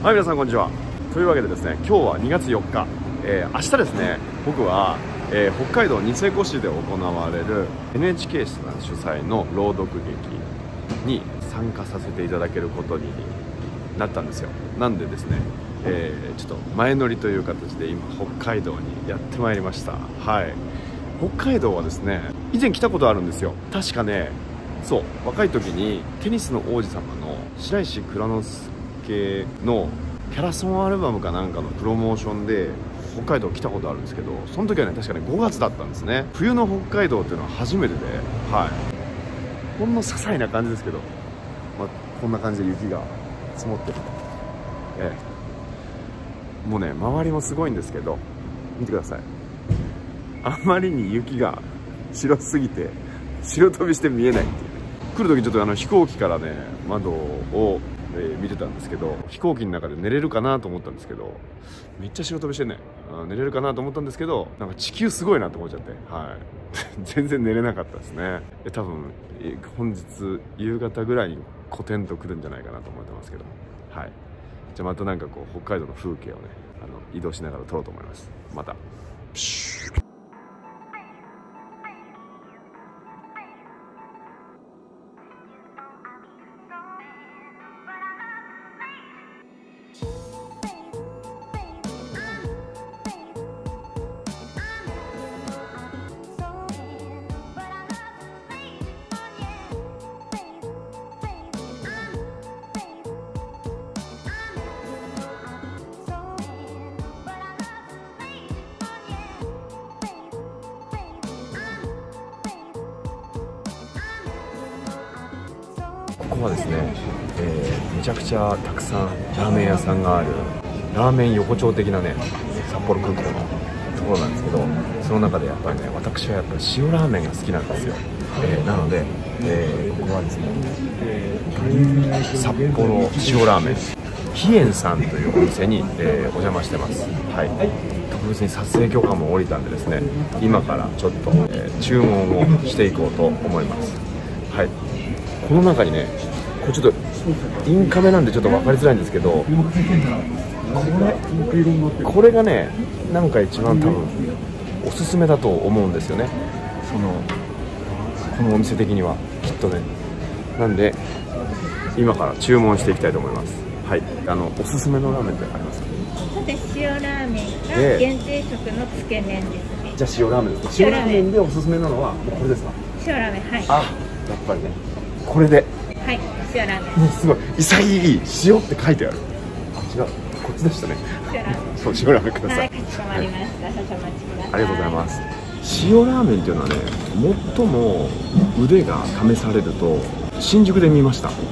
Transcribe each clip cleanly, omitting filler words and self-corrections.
はい、皆さんこんにちは。というわけでですね、今日は2月4日、明日ですね、僕は、北海道ニセコ市で行われる NHK さん主催の朗読劇に参加させていただけることになったんですよ。なんでですね、ちょっと前乗りという形で今北海道にやってまいりました。はい、北海道はですね、以前来たことあるんですよ。確かね、そう若い時にテニスの王子様の白石蔵之介のキャラソンアルバムかなんかのプロモーションで北海道来たことあるんですけど、その時はね確かね5月だったんですね。冬の北海道っていうのは初めてで、はい、ほんの些細な感じですけど、こんな感じで雪が積もってる、もうね周りもすごいんですけど、見てください。あまりに雪が白すぎて白飛びして見えないっていう。来る時ちょっと飛行機からね窓を、見てたんですけど、飛行機の中で寝れるかなと思ったんですけど、めっちゃ白飛びしてね、寝れるかなと思ったんですけど、なんか地球すごいなと思っちゃって、はい全然寝れなかったですね。多分本日夕方ぐらいにコテンと来るんじゃないかなと思ってますけど、はい、じゃあまたなんかこう北海道の風景をね移動しながら撮ろうと思います。またここはですね、めちゃくちゃたくさんラーメン屋さんがあるラーメン横丁的なね札幌空港のところなんですけど、その中でやっぱりね私はやっぱり塩ラーメンが好きなんですよ。なので、ここはですね札幌塩ラーメン飛燕さんというお店に、お邪魔してます。はい、特別に撮影許可も下りたんでですね、今からちょっと、注文をしていこうと思います。はい、この中にね、これちょっとインカメなんでちょっと分かりづらいんですけど、これがねなんか一番多分おすすめだと思うんですよね、このお店的にはきっとね。なんで今から注文していきたいと思います。はい、おすすめのラーメンってありますか？ そうです、塩ラーメンが限定食のつけ麺ですね。 じゃあ塩ラーメンですか？塩ラーメンでおすすめなのはこれですか？ 塩ラーメン、はい。 あ、やっぱりねこれで、 はい、塩ラーメン。 すごい潔い塩って書いてある。あ、違う、こっちでしたね。 塩ラーメン。 そう、塩ラーメンください。 はい、かしこまりました。少々お待ちください。 ありがとうございます。塩ラーメンっていうのはね、最も腕が試されると新宿で見ました。はい、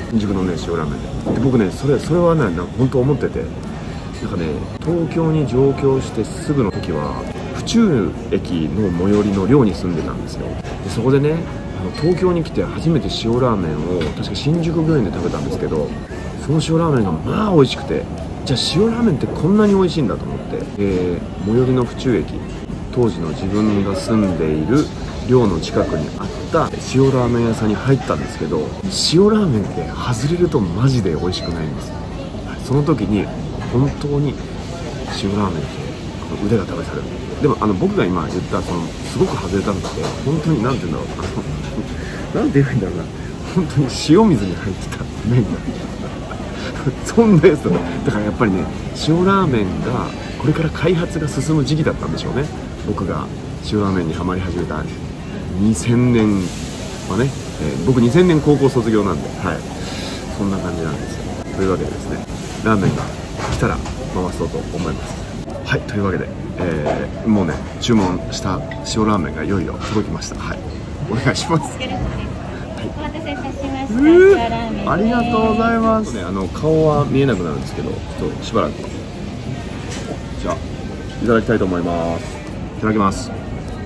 新宿のね塩ラーメンで僕ねそれはね本当思ってて、なんかね東京に上京してすぐの時は府中駅の最寄りの寮に住んでたんですよ。でそこでね東京に来て初めて塩ラーメンを確か新宿御苑で食べたんですけど、その塩ラーメンがまあ美味しくて、じゃあ塩ラーメンってこんなに美味しいんだと思って、最寄りの府中駅、当時の自分が住んでいる寮の近くにあった塩ラーメン屋さんに入ったんですけど、塩ラーメンって外れるとマジで美味しくないんですよ。その時に本当に塩ラーメンって腕が試される。でも僕が今言ったすごく外れたのって本当になんて言うんだろうなんて言うんだろうな、本当に塩水に入ってた麺がそんなやつだった。だからやっぱりね塩ラーメンがこれから開発が進む時期だったんでしょうね。僕が塩ラーメンにはまり始めた2000年はね、僕2000年高校卒業なんで、はい、そんな感じなんですよ。というわけでですね、ラーメンが来たら回そうと思います。はい、というわけで、もうね注文した塩ラーメンがいよいよ届きました。はい、お願いします。 お待たせいたしました。塩ラーメン。 ありがとうございます。ね、顔は見えなくなるんですけど、ちょっとしばらくじゃあいただきたいと思います。いただきます。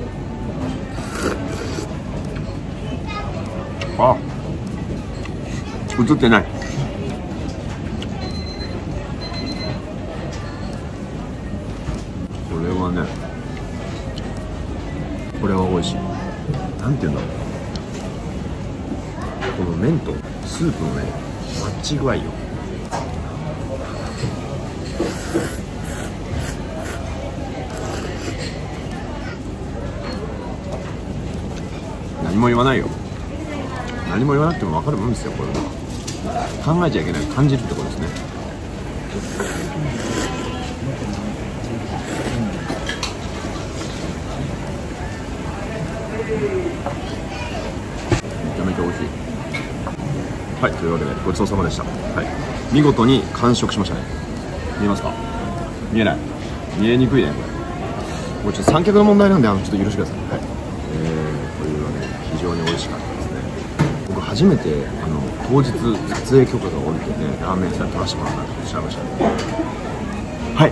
あ、映ってない。これは美味しい。なんていうんだろう、この麺とスープのねマッチ具合よ。 も言わないよ。何も言わなくても分かるもんですよ。これは考えちゃいけない、感じるってことですね。めちゃめちゃ美味しい。はい、というわけでごちそうさまでした。はい、見事に完食しましたね。見えますか？見えない、見えにくいねこれ。もうちょっと三脚の問題なんでちょっと許してください。はい、というわけで非常に美味しかったですね。僕初めて当日撮影許可が下りてね、ラーメン屋さん撮らせてもらったっておっしゃいましたね。はい、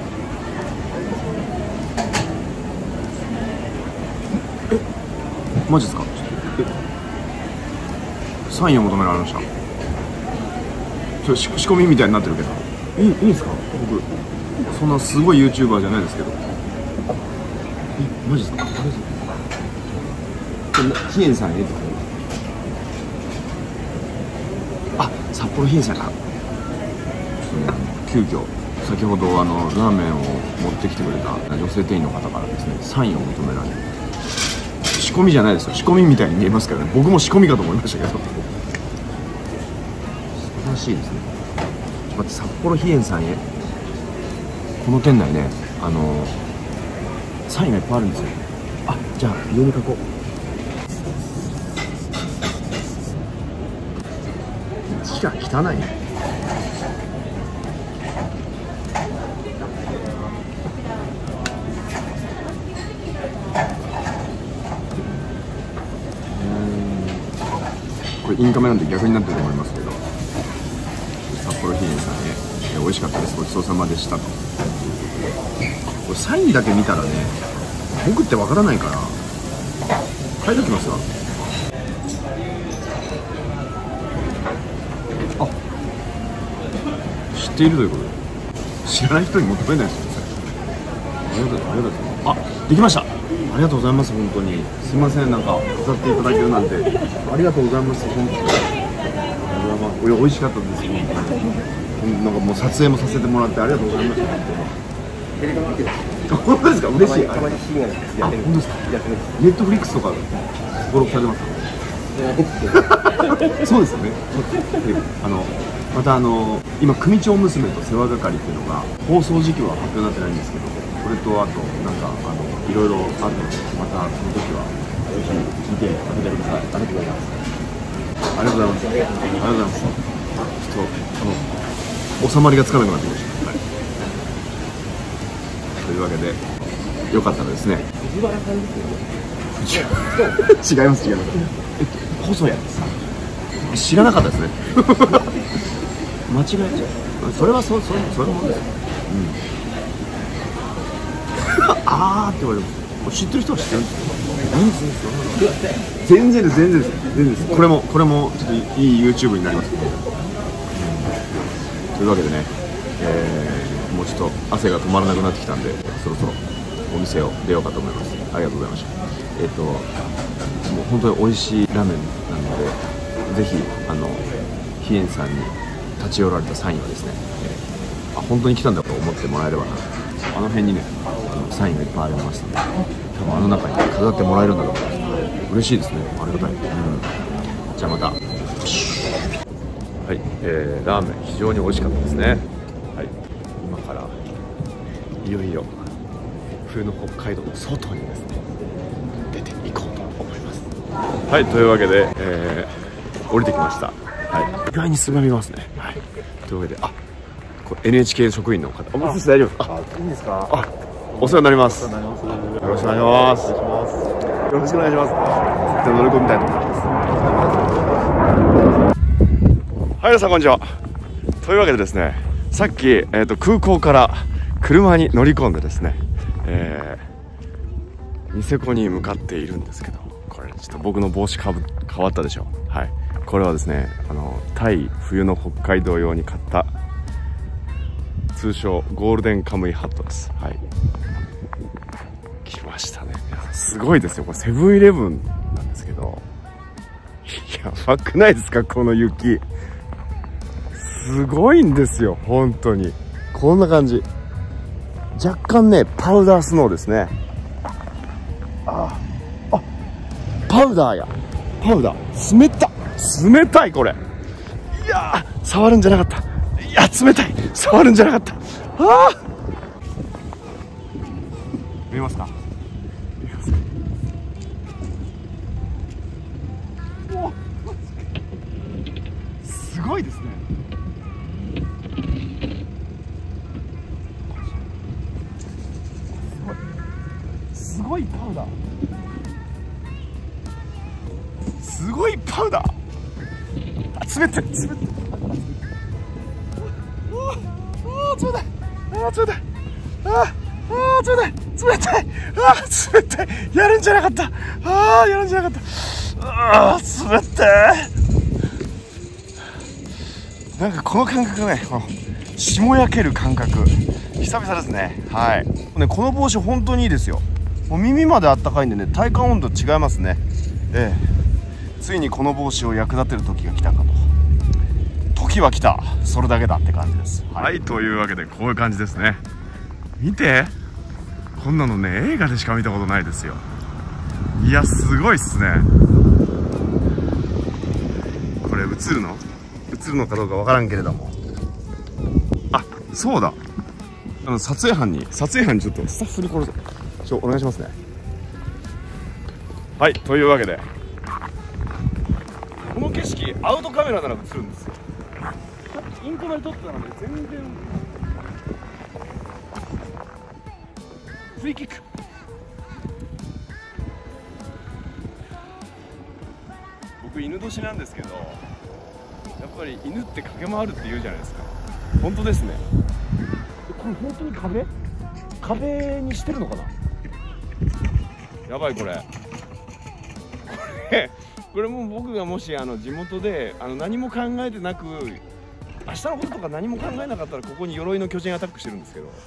マジですか？サインを求められました。仕込みみたいになってるけどいいですか？僕そんなすごい YouTuber じゃないですけど。マジですか？あれですか？ヒエンさんへとか。札幌ヒエンさんか。急遽先ほどラーメンを持ってきてくれた女性店員の方からですね、サインを求められる。仕込みじゃないですよ。仕込みみたいに見えますけどね。僕も仕込みかと思いましたけど。素晴らしいですね。待って、札幌ヒエンさんへ。この店内ね、サインがいっぱいあるんですよ。じゃあ上に書こう。字が汚いね。これインカメなんで逆になってると思いますけど、札幌ヒエンさんね、美味しかったです、ごちそうさまでしたと。これサインだけ見たらね、僕ってわからないから書いておきますわ。知っているということで、知らない人に求めないですよ。ありがとうございます。できました。ありがとうございます。本当にすいません、なんか飾っていただけるなんて。ありがとうございます。本当に美味しかったです。なんかもう撮影もさせてもらってありがとうございました。本当ですか？嬉しい。たまに深夜やってる。本当ですか？ネットフリックスとか登録されてますか？そうですよね。また今組長娘と世話係っていうのが放送時期は発表になってないんですけど、これとあとなんかいろいろあるので、またその時はぜひ見てあげてください。ありがとうございます。ありがとうございます。ありがとうございます。ちょっと収まりがつかなくなってきました。はい、というわけでよかったらですね。藤原さんですよね。違います。細谷です。知らなかったですね。間違えちゃう。それはそれもです。あーって言われます。知ってる人は知ってるんですよ。全然です。これもちょっといい YouTube になります。というわけでね、もうちょっと汗が止まらなくなってきたんで、そろそろお店を出ようかと思います。ありがとうございました。もう本当に美味しいラーメンなので、ぜひヒエンさんに立ち寄られた際にはですね、本当に来たんだと思ってもらえればな。あの辺にね、サインがいっぱいありましたので、多分あの中に飾ってもらえるんだと思います。嬉しいですね。ありがたい。じゃあまた。はい、ラーメン非常に美味しかったですね。はい、今からいよいよ冬の北海道の外にですね出ていこうと思います。はい、というわけで、降りてきました。はい、意外にすがみますね。はい、というわけで、これ NHK 職員の方、大丈夫ですか？いいですか？お世話になります。よろしくお願いします。よろしくお願いします。じゃあ乗り込みたいと思います。はい、皆さんこんにちは。というわけでですね、さっき、空港から車に乗り込んでですね、ニセコに向かっているんですけど、これちょっと僕の帽子変わったでしょ。はい、これはですね、タイ冬の北海道用に買った通称ゴールデンカムイハットです。はい、来ましたね。すごいですよ。これセブンイレブンなんですけど、やばくないですか？この雪すごいんですよ。本当にこんな感じ。若干ねパウダースノーですね。パウダーや。 パウダー冷たいこれ。いやー、触るんじゃなかった。いや冷たい、触るんじゃなかった。あー、見えますか？見えますか？お、すごいですね。すごいパウダー、すごいパウダー。あ、冷たい冷たい。冷たい、冷たい、冷たい、冷たい、冷たい、やるんじゃなかった。やるんじゃなかった。冷たい。なんかこの感覚ね、霜焼ける感覚、久々ですね。はい。ね、この帽子本当にいいですよ。もう耳まであったかいんでね、体感温度違いますね。ついにこの帽子を役立てる時が来たかと。時は来た、それだけだって感じです。はい、というわけでこういう感じですね。見て、こんなのね、映画でしか見たことないですよ。いや、すごいっすね。これ映るのかどうかわからんけれども、あ、そうだ、撮影班にちょっとスタッフにこれお願いしますね。はい、というわけでこの景色アウトカメラなら映るんですよ。さっきインカメで撮ってたので全然。フリーキック。僕犬年なんですけど、やっぱり犬って駆け回るって言うじゃないですか。本当ですね。これ本当に壁にしてるのかな。やばい、これもう僕がもし地元で何も考えてなく、明日のこととか何も考えなかったら、ここに鎧の巨人アタックしてるんですけど、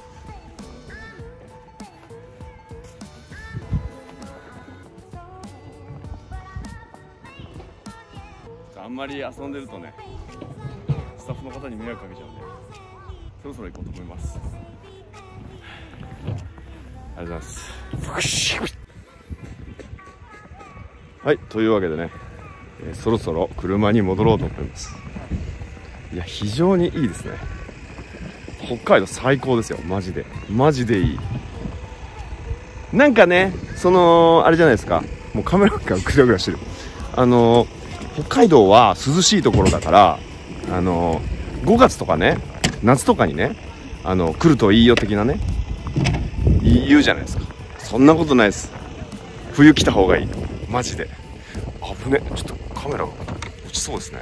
あんまり遊んでるとね、スタッフの方に迷惑かけちゃうんで、そろそろ行こうと思います。ありがとうございます。はい、というわけでね、そろそろ車に戻ろうと思います。いや、非常にいいですね。北海道最高ですよ、マジでいい。なんかね、あれじゃないですか、もうカメラがグラグラしてる。北海道は涼しいところだから、5月とかね、夏とかにね、来るといいよ的なね、言うじゃないですか。そんなことないです。冬来た方がいい、マジで。危ね、ちょっとカメラが落ちそうですね。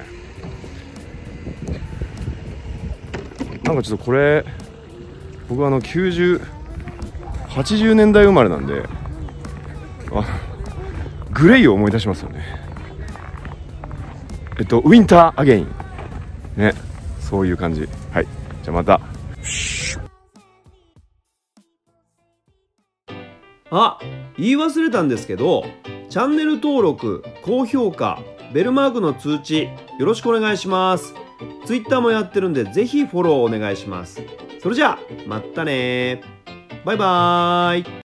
なんかちょっとこれ、僕は90、80年代生まれなんで、グレイを思い出しますよね。ウィンターアゲインね、そういう感じ。はい、じゃあまた。 言い忘れたんですけど、チャンネル登録、高評価、ベルマークの通知よろしくお願いします。Twitter もやってるんで、ぜひフォローお願いします。それじゃあまたね、バイバーイ。